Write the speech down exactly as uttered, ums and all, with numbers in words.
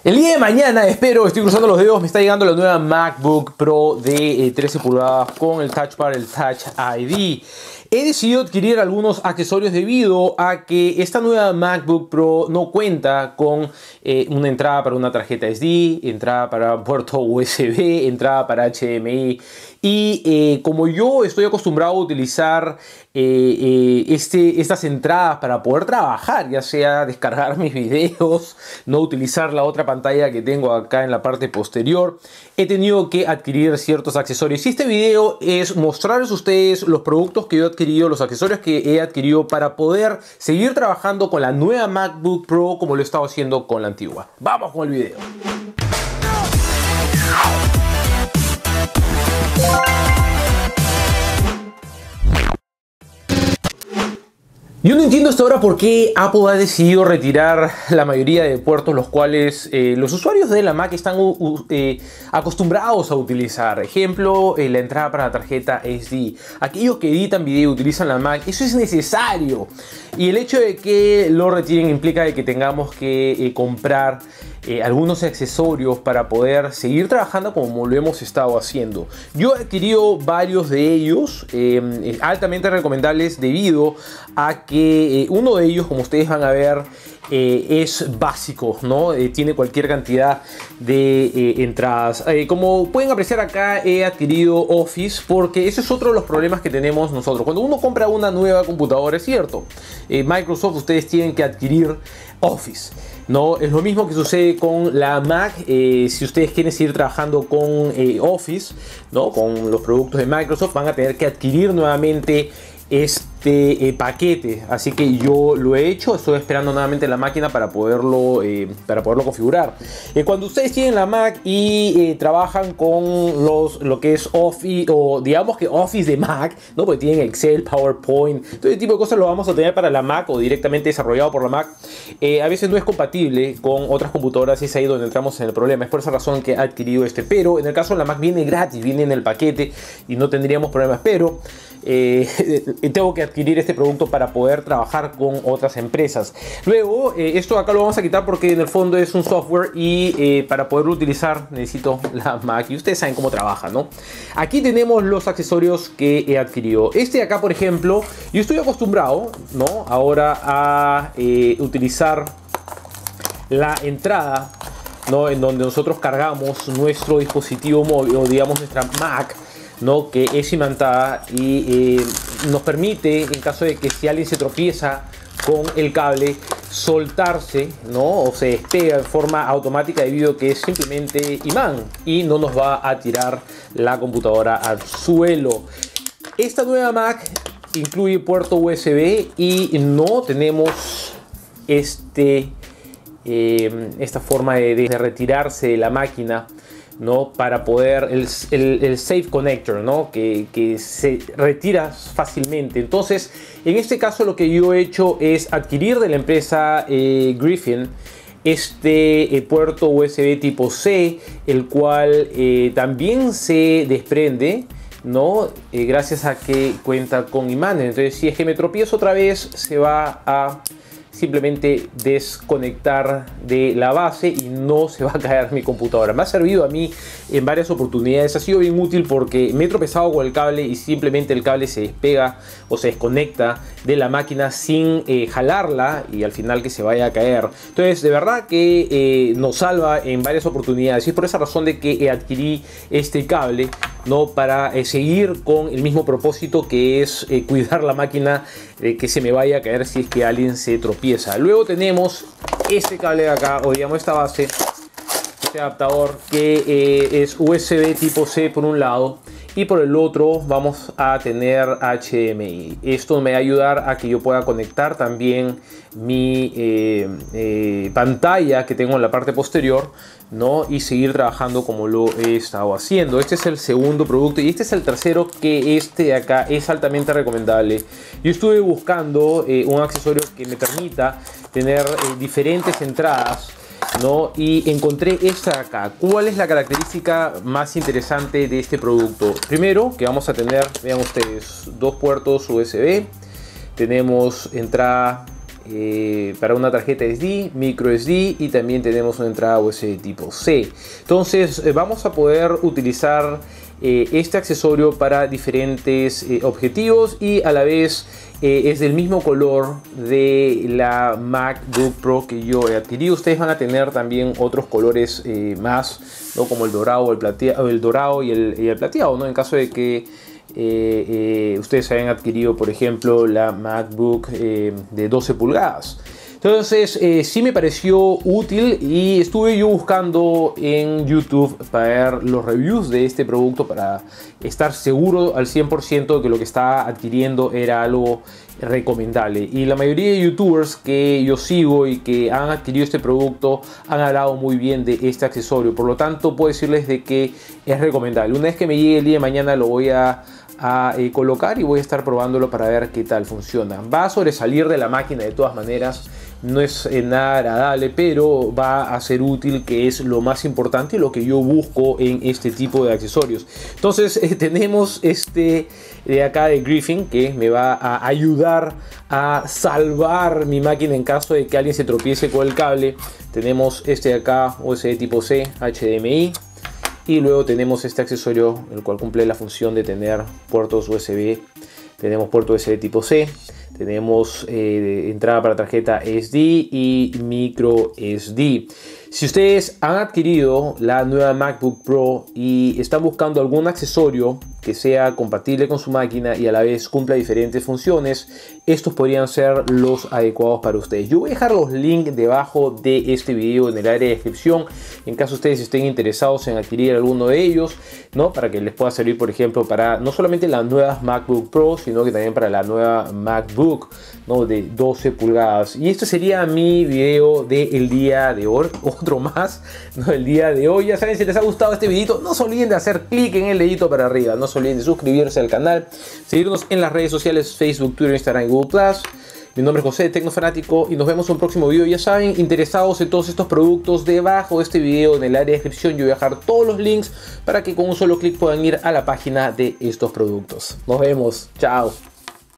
El día de mañana, espero, estoy cruzando los dedos, me está llegando la nueva MacBook Pro de eh, trece pulgadas con el Touch Bar, el Touch I D. He decidido adquirir algunos accesorios debido a que esta nueva MacBook Pro no cuenta con eh, una entrada para una tarjeta S D, entrada para puerto U S B, entrada para H D M I. Y eh, como yo estoy acostumbrado a utilizar eh, eh, este, estas entradas para poder trabajar, ya sea descargar mis videos, no utilizar la otra pantalla que tengo acá en la parte posterior, he tenido que adquirir ciertos accesorios. Y este video es mostrarles a ustedes los productos que yo he adquirido, los accesorios que he adquirido para poder seguir trabajando con la nueva MacBook Pro como lo he estado haciendo con la antigua. Vamos con el video. Yo no entiendo hasta ahora por qué Apple ha decidido retirar la mayoría de puertos los cuales eh, los usuarios de la Mac están uh, uh, eh, acostumbrados a utilizar. Ejemplo, eh, la entrada para la tarjeta S D. Aquellos que editan video y utilizan la Mac, eso es necesario. Y el hecho de que lo retiren implica de que tengamos que eh, comprar eh, algunos accesorios para poder seguir trabajando como lo hemos estado haciendo. Yo he adquirido varios de ellos, eh, altamente recomendables debido a que eh, uno de ellos, como ustedes van a ver, eh, es básico, ¿no? Eh, tiene cualquier cantidad de eh, entradas. Eh, como pueden apreciar acá, he adquirido Office porque ese es otro de los problemas que tenemos nosotros. Cuando uno compra una nueva computadora, es cierto, eh, Microsoft, ustedes tienen que adquirir Office, ¿no? Es lo mismo que sucede con la Mac. Eh, si ustedes quieren seguir trabajando con eh, Office, ¿no? Con los productos de Microsoft, van a tener que adquirir nuevamente este eh, paquete. Así que yo lo he hecho, estoy esperando nuevamente la máquina para poderlo, eh, para poderlo configurar. Eh, cuando ustedes tienen la Mac y eh, trabajan con los, lo que es Office, o digamos que Office de Mac, ¿no? Porque tienen Excel, PowerPoint, todo ese tipo de cosas lo vamos a tener para la Mac o directamente desarrollado por la Mac. Eh, a veces no es compatible con otras computadoras y es ahí donde entramos en el problema. Es por esa razón que he adquirido este, pero en el caso de la Mac viene gratis, viene en el paquete y no tendríamos problemas. Pero Eh, tengo que adquirir este producto para poder trabajar con otras empresas. Luego, eh, esto acá lo vamos a quitar porque en el fondo es un software y eh, para poderlo utilizar necesito la Mac y ustedes saben cómo trabaja, ¿no? Aquí tenemos los accesorios que he adquirido. Este de acá, por ejemplo, yo estoy acostumbrado, ¿no? Ahora a eh, utilizar la entrada, ¿no? En donde nosotros cargamos nuestro dispositivo móvil o digamos nuestra Mac, ¿no? Que es imantada y eh, nos permite, en caso de que si alguien se tropieza con el cable, soltarse, ¿no? O se despega en forma automática debido a que es simplemente imán y no nos va a tirar la computadora al suelo. Esta nueva Mac incluye puerto U S B y no tenemos este, eh, esta forma de, de retirarse de la máquina, ¿no? Para poder el, el, el Safe Connector, ¿no? que, que se retira fácilmente. Entonces, en este caso lo que yo he hecho es adquirir de la empresa eh, Griffin este eh, puerto U S B tipo C, el cual eh, también se desprende, ¿no? Eh, gracias a que cuenta con imanes. Entonces, si es que me tropiezo otra vez, se va a simplemente desconectar de la base y no se va a caer mi computadora. Me ha servido a mí en varias oportunidades, ha sido bien útil porque me he tropezado con el cable y simplemente el cable se despega o se desconecta de la máquina sin eh, jalarla y al final que se vaya a caer. Entonces, de verdad que eh, nos salva en varias oportunidades y es por esa razón de que adquirí este cable, ¿no? Para eh, seguir con el mismo propósito, que es eh, cuidar la máquina de que se me vaya a caer si es que alguien se tropieza. Luego tenemos este cable de acá, o digamos esta base, este adaptador que eh, es U S B tipo C por un lado y por el otro vamos a tener H D M I. Esto me va a ayudar a que yo pueda conectar también mi eh, eh, pantalla que tengo en la parte posterior, ¿no? Y seguir trabajando como lo he estado haciendo. Este es el segundo producto y este es el tercero, que este de acá es altamente recomendable. Yo estuve buscando eh, un accesorio que me permita tener eh, diferentes entradas, ¿no? Y encontré esta de acá. ¿Cuál es la característica más interesante de este producto? Primero, que vamos a tener, vean ustedes, dos puertos U S B. Tenemos entrada eh, para una tarjeta S D, micro S D, y también tenemos una entrada U S B tipo C. Entonces eh, vamos a poder utilizar eh, este accesorio para diferentes eh, objetivos, y a la vez eh, es del mismo color de la MacBook Pro que yo he adquirido. Ustedes van a tener también otros colores eh, más, ¿no? Como el dorado, el plateado, el dorado y el, y el plateado, ¿no? En caso de que Eh, eh, ustedes hayan adquirido, por ejemplo, la MacBook eh, de doce pulgadas. Entonces eh, sí me pareció útil, y estuve yo buscando en YouTube para ver los reviews de este producto, para estar seguro al cien por ciento de que lo que estaba adquiriendo era algo recomendable. Y la mayoría de youtubers que yo sigo y que han adquirido este producto han hablado muy bien de este accesorio. Por lo tanto, puedo decirles de que es recomendable. Una vez que me llegue el día de mañana lo voy a a eh, colocar, y voy a estar probándolo para ver qué tal funciona. Va a sobresalir de la máquina de todas maneras, no es eh, nada agradable, pero va a ser útil, que es lo más importante y lo que yo busco en este tipo de accesorios. Entonces eh, tenemos este de acá de Griffin, que me va a ayudar a salvar mi máquina en caso de que alguien se tropiece con el cable. Tenemos este de acá, U S B tipo C, H D M I. Y luego tenemos este accesorio, el cual cumple la función de tener puertos U S B. Tenemos puerto U S B tipo C, tenemos eh, entrada para tarjeta S D y micro S D. Si ustedes han adquirido la nueva MacBook Pro y están buscando algún accesorio que sea compatible con su máquina y a la vez cumpla diferentes funciones, estos podrían ser los adecuados para ustedes. Yo voy a dejar los links debajo de este video en el área de descripción, en caso ustedes estén interesados en adquirir alguno de ellos, ¿no? Para que les pueda servir, por ejemplo, para no solamente las nuevas MacBook Pro, sino que también para la nueva MacBook, ¿no? De doce pulgadas. Y este sería mi video del día de hoy, otro más, ¿no? El día de hoy. Ya saben, si les ha gustado este videito, no se olviden de hacer clic en el dedito para arriba, no se olviden de suscribirse al canal, seguirnos en las redes sociales Facebook, Twitter, Instagram y Google plus. Mi nombre es José, Tecnofanático, y nos vemos en un próximo video. Ya saben, interesados en todos estos productos, debajo de este video en el área de descripción yo voy a dejar todos los links para que con un solo clic puedan ir a la página de estos productos. Nos vemos, chao.